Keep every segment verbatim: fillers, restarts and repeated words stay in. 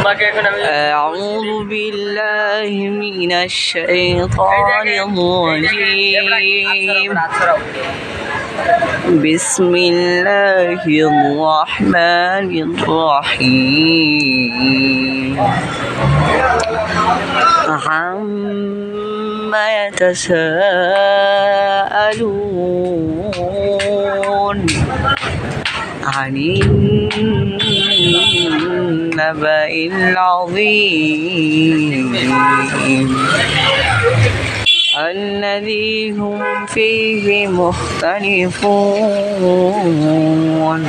أعوذ بالله من الشيطان الرجيم. بسم الله الرحمن الرحيم. عما يتساءلون عن النبأ العظيم الذي هم فيه مختلفون.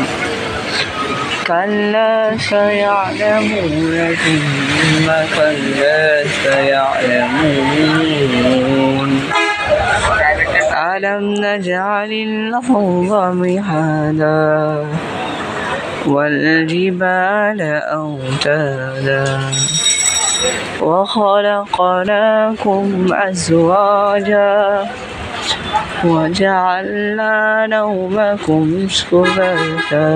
كلا سيعلمون ثم كلا سيعلمون. ألم نجعل الأرض مهادا والجبال أوتادا وخلقناكم أزواجا وجعلنا نومكم سباتا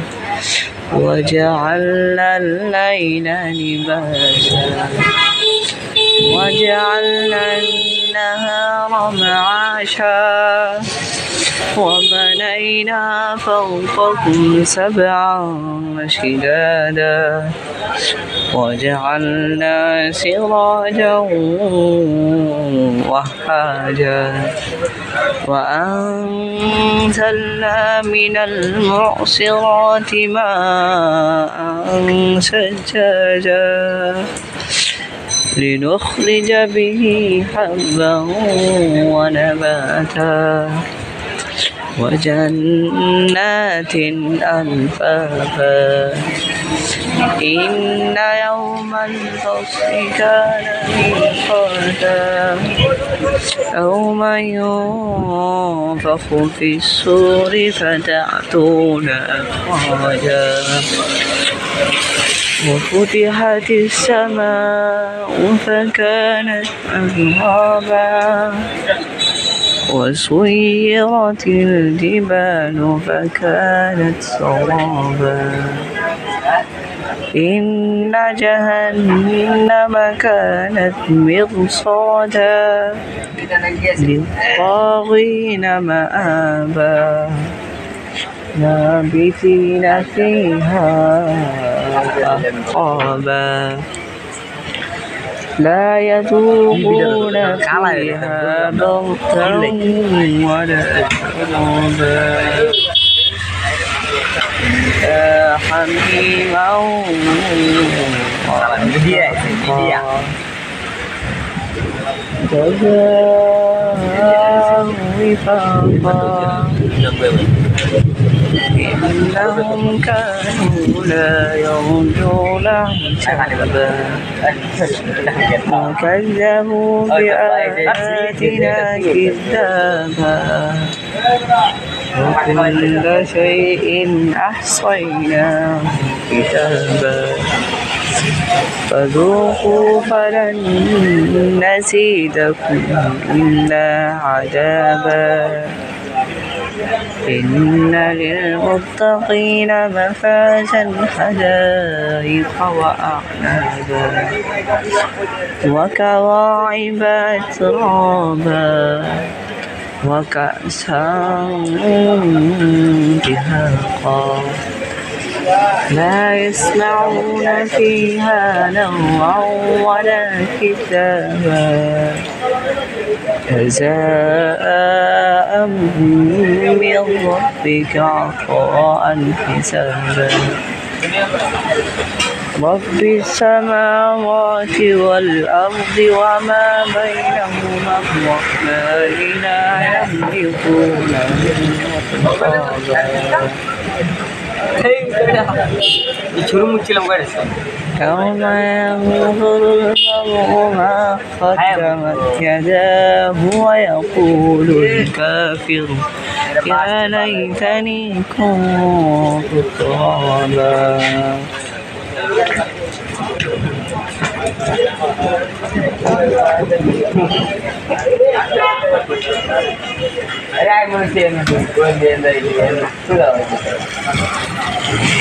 وجعلنا الليل لباسا وجعلنا النهار معاشا وبنينا فوقكم سبعا شدادا وجعلنا سراجا وهاجا وأنزلنا من المعصرات ماء ثجاجا لنخرج به حبا ونباتا وجنات ألفافا. إن يوم الفصل كان ميقاتا يوم ينفخ في الصور فتأتون أفواجا وفتحت السماء فكانت أبوابا وسيرت الجبال فكانت سرابا. إن جهنم كانت مرصادا للطاغين مآبا لابثين فيها أحقابا لا يذوقون فيها بردا ولا شرابا لا حميما جزاء وفاقا. إنهم كانوا لا يرجون حسابا وكذبوا بآياتنا كذابا وكل شيء أحصيناه كتابا فذوقوا فلن نزيدكم إلا عذابا. إن للمتقين مفازا حدائق وأعنابا وكواعب أترابا وكأسا دهاقا لا يسمعون فيها لغوا ولا كتابا جزاء من ربك عطاء حسابا. رب السماوات والأرض وما بينهما الرحمن لا يملكون خطابا. يوم ينظر المرء ما قدمت يداه ويقول الكافر يا ليتني كنت ترابا. Ada yang mesti yang